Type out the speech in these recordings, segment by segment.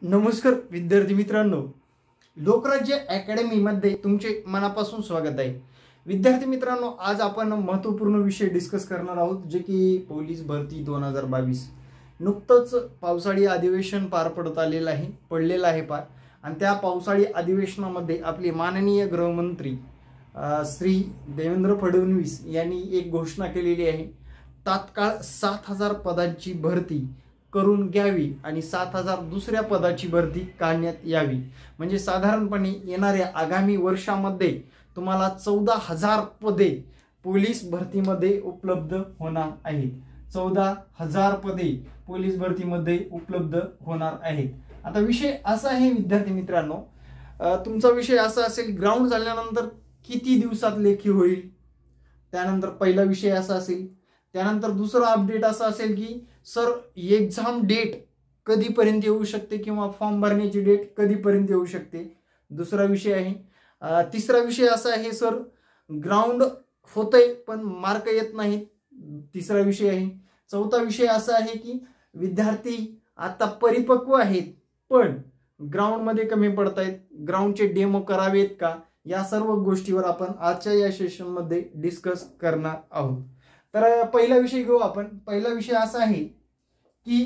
नमस्कार विद्यार्थी मित्रांनो, लोकराज्य अकॅडमी मध्ये तुमचे मनापासून स्वागत आहे। विद्यार्थी मित्रांनो, आज आपण महत्त्वपूर्ण विषय डिस्कस करणार आहोत, जे की पोलीस भरती 2022। नुकतंच पावसाळी अधिवेशन पार पडलेलं आहे पार, आणि त्या पावसाळी अधिवेशनामध्ये आपले माननीय गृहमंत्री श्री देवेंद्र फडणवीस यांनी एक घोषणा केलेली आहे। तात्काळ 7000 पदांची भरती करून घ्यावी आणि 7000 दुसऱ्या पदाची भरती काढण्यात यावी। म्हणजे साधारणपणे येणाऱ्या आगामी वर्षामध्ये तुम्हाला 14000 पदे पोलीस भरतीमध्ये उपलब्ध होणार आहेत। 14000 पदे पोलीस भरतीमध्ये उपलब्ध होणार आहेत। आता विषय असा आहे विद्यार्थी मित्रांनो, तुमचा विषय असा असेल, ग्राउंड झाल्यानंतर किती दिवसात लेखी होईल, त्यानंतर पहिला विषय असा असेल। त्यानंतर दुसरा अपडेट असा असेल की सर एक्झाम डेट कधीपर्यंत येऊ शकते किंवा फॉर्म भरण्याची डेट कधीपर्यंत येऊ शकते, दुसरा विषय आहे। तिसरा विषय असा आहे, सर ग्राउंड होतंय पण मार्क येत नाहीत, तिसरा विषय आहे। चौथा विषय असा आहे की विद्यार्थी आता परिपक्व आहेत पण ग्राउंड मध्ये कमी पडतायत, ग्राउंडचे डेमो करावेत का, या सर्व गोष्टीवर आपण आजच्या या सेशन मध्ये डिस्कस करणार आहोत। तर पहिला विषय घेऊ आपण। पहिला विषय असा आहे की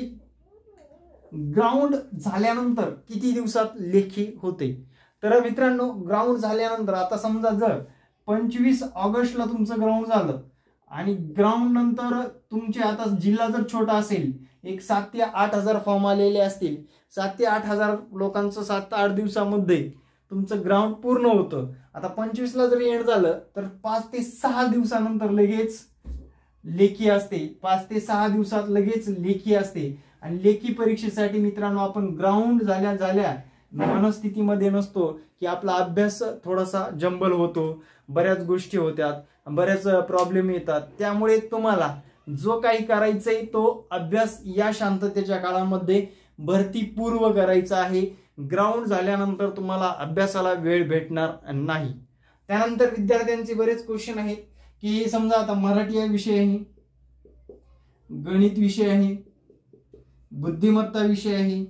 ग्राउंड झाल्यानंतर किती दिवसात लेखी होते। तर मित्रांनो, ग्राउंड झाल्यानंतर आता समजा जर 25 ऑगस्टला तुमचं ग्राउंड झालं आणि ग्राउंड नंतर तुमचे आता जिल्हा जर छोटा असेल, एक 7 ते 8000 फॉर्म आलेले असतील, 7 ते 8000 लोकांचं 7 ते 8 दिवसामध्ये तुमचं ग्राउंड पूर्ण होतं। आता 25ला जर एंड झालं तर 5 ते 6 दिवसानंतर लगेच लेखी असते, 5 ते 6 दिवसात लगेच लेखी असते। आणि लेखी परीक्षेसाठी मित्रांनो आपण ग्राउंड झाल्या मनस्थितीमध्ये नसतो की आपला अभ्यास थोडासा जंबल होतो, बऱ्याच गोष्टी होत्यात, बऱ्याच प्रॉब्लेम येतात। त्यामुळे तुम्हाला जो काही करायचंय तो अभ्यास या शांततेच्या काळामध्ये भरती पूर्व करायचा आहे। ग्राउंड झाल्यानंतर तुम्हाला अभ्यासाला वेळ भेटणार नाही। त्यानंतर विद्यार्थ्यांचे बरेच क्वेश्चन आहेत की समजा आता मराठी विषय आहे, गणित विषय आहे, बुद्धिमत्ता विषय आहे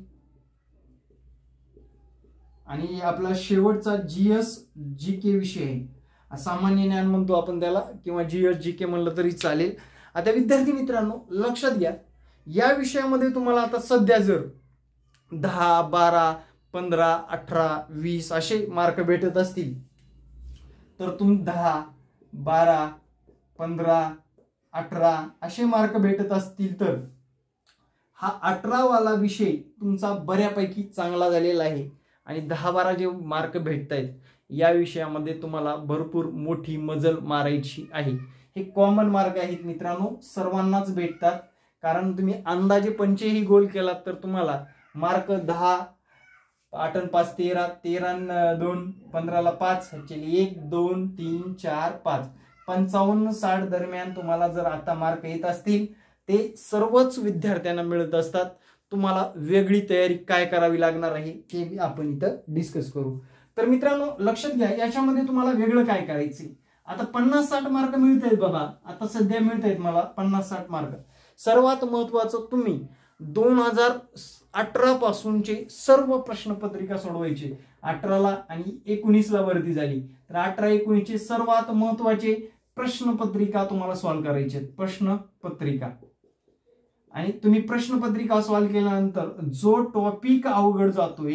आणि आपला शेवटचा जीएस जीके विषय आहे। सामान्य ज्ञान म्हणतो आपण त्याला, किंवा जीएस जीके म्हणलं तरी चालेल। आता विद्यार्थी मित्रांनो लक्षात घ्या, या विषयामध्ये तुम्हाला आता सध्या जर 10, 12, 15, 18, 20 असे मार्क भेटत असतील तर तुम्ही 10, 12, 15, 18 असे मार्क भेटत असतील तर हा 18 वाला विषय तुमचा बऱ्यापैकी चांगला झालेला आहे। आणि 10-12 जे मार्क भेटतायत या विषयामध्ये तुम्हाला भरपूर मोठी मजल मारायची आहे। हे कॉमन मार्क आहेत मित्रांनो, सर्वांनाच भेटतात, कारण तुम्ही अंदाजे 85 गोल केलात तर तुम्हाला मार्क 10, 8 आणि 5 13, 13 आणि 2 15ला 5, 1 2 3 4 5 55-60 दरम्यान तुम्हाला जर आता मार्क येत असतील, ते सर्वच विद्यार्थ्यांना मिळत असतात। तुम्हाला वेगळी तयारी काय करावी लागणार आहे हे आपण इथं डिस्कस करू। तर मित्रांनो लक्षात घ्या, याच्यामध्ये तुम्हाला वेगळं काय करायचंय। आता 50-60 मार्क मिळत आहेत बघा, आता सध्या मिळत आहेत मला 50-60 मार्क। सर्वात महत्वाचं, तुम्ही 2018 पासूनचे सर्व प्रश्नपत्रिका सोडवायचे। 18ला आणि 19ला भरती झाली तर 18-19 चे सर्वात महत्वाचे प्रश्नपत्रिका तुम्हाला सॉल्व्ह करायचे, प्रश्नपत्रिका। आणि तुम्ही प्रश्नपत्रिका सॉल्व्ह केल्यानंतर जो टॉपिक अवघड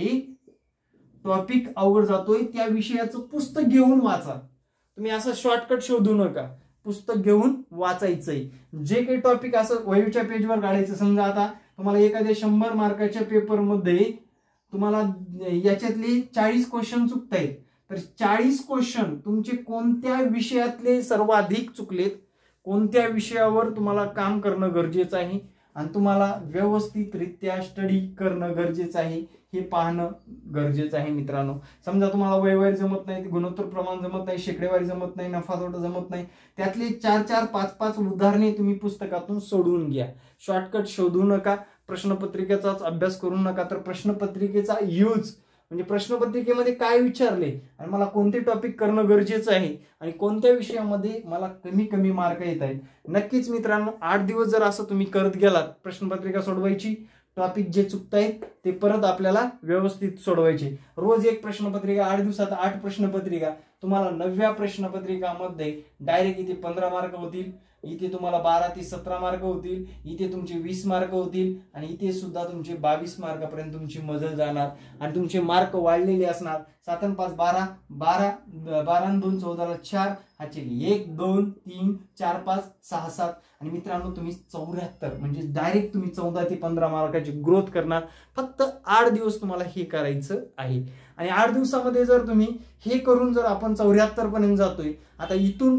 जातोय त्या विषयाचं पुस्तक घेऊन वाचा। तुम्ही असं शॉर्टकट शोधू नका, पुस्तक घेऊन वाचायचंय। जे काही टॉपिक असं वहीच्या पेजवर काढायचं, समजा आता तुम्हाला एखाद्या 100 मार्काच्या पेपर मध्ये तुम्हाला याच्यातले 40 क्वेश्चन चुकतायत, तर 40 क्वेश्चन तुमचे कोणत्या विषयातले सर्वाधिक चुकलेत, कोणत्या विषयावर तुम्हाला काम करणं गरजेचं आहे आणि तुम्हाला व्यवस्थितरित्या स्टडी करणं गरजेचं आहे हे पाहणं गरजेचं आहे मित्रांनो। समजा तुम्हाला वयवारी जमत नाही, गुणोत्तर प्रमाण जमत नाही, शेकडेवारी जमत नाही, नफा तोटा जमत नाही, त्यातले 4-4, 5-5 उदाहरणे तुम्ही पुस्तकातून सोडवून घ्या। शॉर्टकट शोधू नका, प्रश्नपत्रिकेचाच अभ्यास करू नका, तर प्रश्नपत्रिकेचा यूज म्हणजे प्रश्नपत्रिकेमध्ये काय विचारले आणि मला कोणते टॉपिक करणं गरजेचं आहे आणि कोणत्या विषयामध्ये मला कमी मार्क येत आहेत। नक्कीच मित्रांनो 8 दिवस जर असं तुम्ही करत गेलात, प्रश्नपत्रिका सोडवायची, टॉपिक जे चुकतायत ते परत आपल्याला व्यवस्थित सोडवायचे. रोज एक प्रश्नपत्रिका, 8 दिवसात 8 प्रश्नपत्रिका. तुम्हाला 9व्या प्रश्नपत्रिकामध्ये डायरेक्ट इथे 15 मार्क होतील, इथे तुम्हाला 12 ते 17 मार्क होतील, इथे तुमचे 20 मार्क होतील आणि इथे सुद्धा तुमचे 22 मार्कापर्यंत तुमची मजल जाणार आणि तुमचे मार्क वाढलेले असणार. 7 आणि 5 12, 12 आणि 2 14, 4 ऍक्च्युअली 1 2 3 4 5 6 7 आणि मित्रांनो तुम्ही 74 म्हणजे डायरेक्ट तुम्ही 14 ते 15 मार्काची ग्रोथ करणार. फक्त 8 दिवस तुम्हाला हे करायचं आहे आणि 8 दिवसामध्ये जर तुम्ही हे करून जर आपण 74 पर्यंत जातोय. आता इथून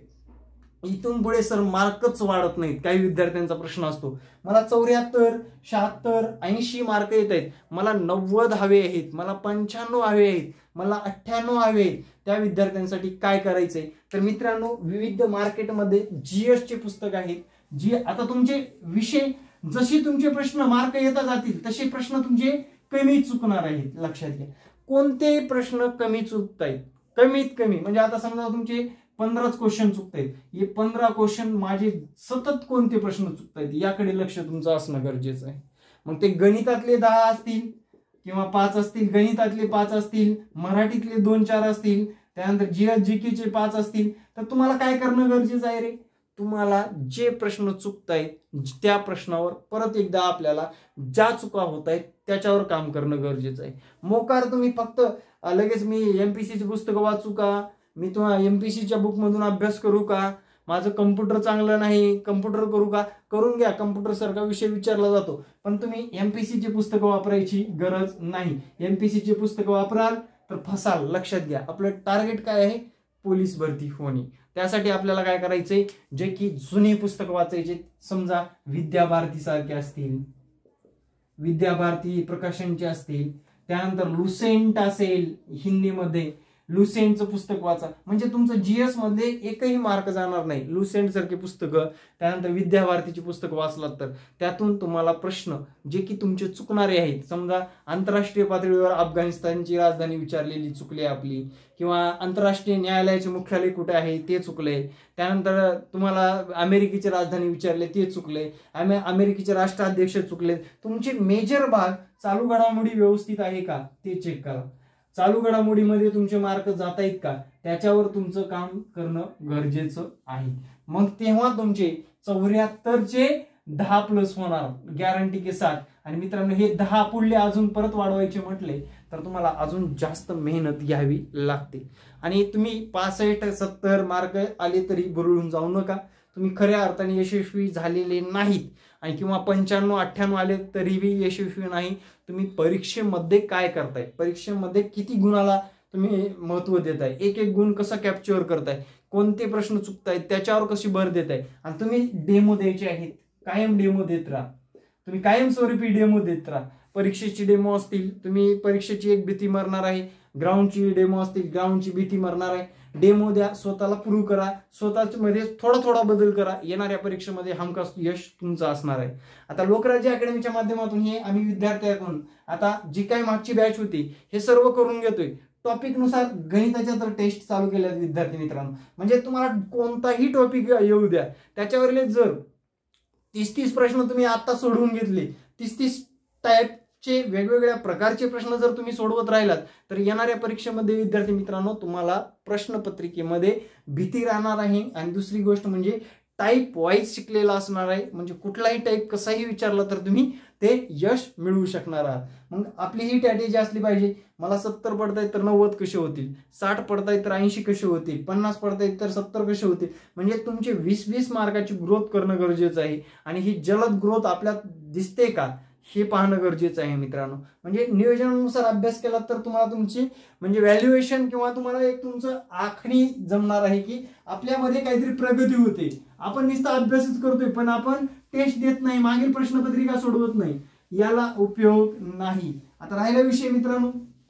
पुढे सर मार्कच वाढत नाहीत. काही विद्यार्थ्यांचा प्रश्न असतो, मला 74 76 80 मार्क येत आहेत, मला 90 हवे आहेत, मला 95 हवे आहेत, मला 98 हवे आहेत. त्या विद्यार्थ्यांसाठी काय करायचंय तर मित्रांनो, विविध मार्केटमध्ये जीएस चे पुस्तक आहेत. आता तुमचे विषय जसे तुमचे प्रश्न मार्क येता जातील तसे प्रश्न तुमचे कमी चुकणार आहेत. लक्षात घ्या, कोणतेही प्रश्न कमी चुकतायत, कमीत कमी. म्हणजे आता समजा तुमचे 15च क्वेश्चन चुकतायत, हे 15 क्वेश्चन माझे सतत कोणते प्रश्न चुकतायत याकडे लक्ष तुमचं असणं गरजेचं आहे. मग ते गणितातले 10 असतील किंवा 5 असतील, गणितातले 5 असतील, मराठीतले 2-4 असतील, त्यानंतर जीएस जीकेचे 5 असतील, तर तुम्हाला काय करणं गरजेचं आहे रे? तुम्हाला जे प्रश्न चुकतायत त्या प्रश्नावर परत एकदा आपल्याला ज्या चुका होत आहेत त्याच्यावर काम करणं गरजेचं आहे. मोकार तुम्ही फक्त लगेच मी एमपीसीची पुस्तकं वाचू का, मी तुम्हाला एमपीसीच्या बुक मधून अभ्यास करू का, माझं कम्प्युटर चांगलं नाही कम्प्युटर करू का, करून घ्या. कम्प्युटर सारखा विषय विचारला जातो, पण तुम्ही एमपीसीची पुस्तकं वापरायची गरज नाही. एमपीसीची पुस्तकं वापराल तर फसाल. लक्षात घ्या, आपलं टार्गेट काय आहे? पोलीस भरती होणे. त्यासाठी आपल्याला काय करायचंय, जे की जुनी पुस्तकं वाचायचे. समजा विद्याभारती सारखे असतील, विद्याभारती प्रकाशनचे असतील, त्यानंतर लुसेंट असेल हिंदीमध्ये, लुसेंटचं पुस्तक वाचा. म्हणजे तुमचं जीएस मध्ये एकही मार्क जाणार नाही. लुसेंट सारखी पुस्तकं, त्यानंतर विद्याभारतीची पुस्तकं वाचलात तर त्यातून तुम्हाला प्रश्न जे की तुमचे चुकणारे आहेत. समजा आंतरराष्ट्रीय पातळीवर अफगाणिस्तानची राजधानी विचारलेली चुकली आपली, किंवा आंतरराष्ट्रीय न्यायालयाचे मुख्यालय कुठे आहे ते चुकले, त्यानंतर तुम्हाला अमेरिकेची राजधानी विचारले ते चुकले, अमेरिकेचे राष्ट्राध्यक्ष चुकले. तुमचे मेजर भाग चालू घडामोडी व्यवस्थित आहे का ते चेक करा. चालू घडामोडीमध्ये तुमचे मार्क जात आहेत का त्याच्यावर तुमचं काम करणं गरजेचं आहे. मग तेव्हा तुमचे 74चे 10+ होणार गॅरंटी के साथ. आणि मित्रांनो, हे 10 पुढले अजून परत वाढवायचे म्हटले तर तुम्हाला अजून जास्त मेहनत घ्यावी लागते. आणि तुम्ही 65-70 मार्क आले तरी बुरळून जाऊ नका. तुम्ही खऱ्या अर्थाने यशस्वी झालेले नाहीत आणि किंवा 95-98 आले तरीही यशस्वी नाही. तुम्ही परीक्षेमध्ये काय करताय, परीक्षेमध्ये किती गुणाला तुम्ही महत्व देताय, एक एक गुण कसा कॅप्चर करताय, कोणते प्रश्न चुकतायत त्याच्यावर कशी भर देताय. आणि तुम्ही डेमो द्यायचे आहेत, कायम डेमो देत राहा. तुम्ही कायमस्वरूपी डेमो देत राहा. परीक्षेची डेमो असतील, तुम्ही परीक्षेची एक भीती मरणार आहे, ग्राउंडची डेमो असतील, ग्राउंडची भीती मरणार आहे. डेमो द्या, स्वतःला प्रूव्ह करा, स्वतःच मध्ये थोडा बदल करा. येणाऱ्या परीक्षेमध्ये हमखास यश तुमचं असणार आहे. आता लोकराज्य अकॅडमीच्या माध्यमातून हे आम्ही विद्यार्थ्यांकडून आता जी काही मागची बॅच होती हे सर्व करून घेतोय. टॉपिक नुसार गणिताच्या तर टेस्ट चालू केल्या विद्यार्थी मित्रांनो. म्हणजे तुम्हाला कोणताही टॉपिक येऊ द्या, त्याच्यावरले जर 30 प्रश्न तुम्ही आता सोडवून घेतले, 30 टाईपचे वेगवेगळ्या प्रकारचे प्रश्न जर तुम्ही सोडवत राहिलात तर येणाऱ्या परीक्षेमध्ये विद्यार्थी मित्रांनो तुम्हाला प्रश्नपत्रिकेमध्ये भीती राहणार आहे. आणि दुसरी गोष्ट म्हणजे टाईप वाईज शिकलेला असणार आहे. म्हणजे कुठलाही टाईप कसाही विचारला तर तुम्ही ते यश मिळवू शकणार आहात. मग आपली ही स्ट्रॅटेजी असली पाहिजे. मला 70 पडतायत तर 90 कसे होतील, 60 पडतायत तर 80 कसे होतील, 50 पडतायत तर 70 कसे होतील. म्हणजे तुमचे 20-20 मार्काची ग्रोथ करणं गरजेचं आहे. आणि ही जलद ग्रोथ आपल्यात दिसते का हे पाहणं गरजेचं आहे मित्रांनो. म्हणजे नियोजनानुसार अभ्यास केला तर तुम्हाला तुमची म्हणजे व्हॅल्युएशन किंवा तुम्हाला एक तुमचं आखणी जमणार आहे की आपल्यामध्ये काहीतरी प्रगती होते. आपण नुसता अभ्यासच करतोय पण आपण टेस्ट देत नाही, मागील प्रश्नपत्रिका सोडवत नाही, याला उपयोग नाही. आता राहिला विषय मित्रांनो,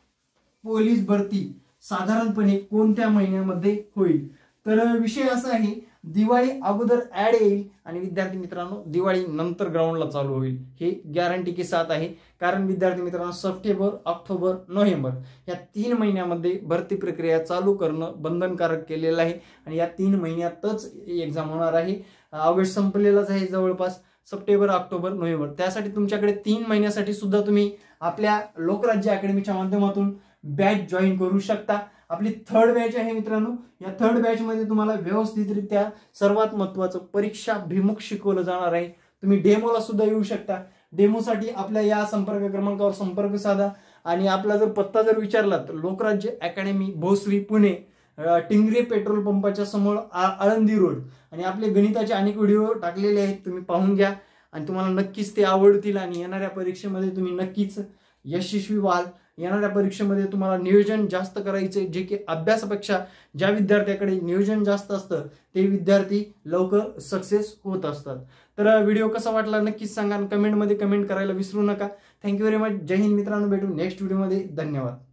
पोलीस भरती साधारणपणे कोणत्या महिन्यामध्ये होईल. तर विषय असा आहे, दिवाळी अगोदर ऍड येईल आणि विद्यार्थी मित्रांनो दिवाळी नंतर ग्राउंडला चालू होईल. हे गॅरंटी के साथ आहे. कारण विद्यार्थी मित्रांनो सप्टेंबर, ऑक्टोबर, नोव्हेंबर या 3 महिन्यामध्ये भरती प्रक्रिया चालू करणं बंधनकारक केलेलं आहे. आणि या 3 महिन्यातच एक्झाम होणार आहे. ऑगस्ट संपलेलाच आहे जवळपास. सप्टेंबर, ऑक्टोबर, नोव्हेंबर, त्यासाठी तुमच्याकडे 3 महिन्यासाठी सुद्धा तुम्ही आपल्या लोकराज्य अकॅडमीच्या माध्यमातून बॅच जॉईन करू शकता. आपली 3rd बॅच आहे मित्रांनो. या 3rd बॅच मध्ये तुम्हाला व्यवस्थितरित्या सर्वात महत्त्वाचं परीक्षाभिमुख शिकवलं जाणार आहे. तुम्ही डेमोला सुद्धा येऊ शकता. डेमोसाठी आपल्या या संपर्क क्रमांकावर संपर्क साधा आणि आपला जर पत्ता जर विचारला तर लोकराज्य अकॅडमी, भोसरी, पुणे, टिंगरे पेट्रोल पंपाच्या समोर, आळंदी रोड. आणि आपले गणिताचे अनेक व्हिडिओ टाकलेले आहेत, तुम्ही पाहून घ्या आणि तुम्हाला नक्कीच ते आवडतील आणि येणाऱ्या परीक्षेमध्ये तुम्ही नक्कीच यशस्वी व्हाल. येणाऱ्या परीक्षेमध्ये तुम्हाला नियोजन जास्त करायचे, जे की अभ्यासापेक्षा ज्या विद्यार्थ्याकडे नियोजन जास्त असतं ते विद्यार्थी लवकर सक्सेस होत असतात. तर व्हिडिओ कसा वाटला नक्कीच सांगा, कमेंटमध्ये कमेंट करायला विसरू नका. Thank you very much. जय हिंद मित्रांनो, भेटू नेक्स्ट व्हिडिओमध्ये. धन्यवाद.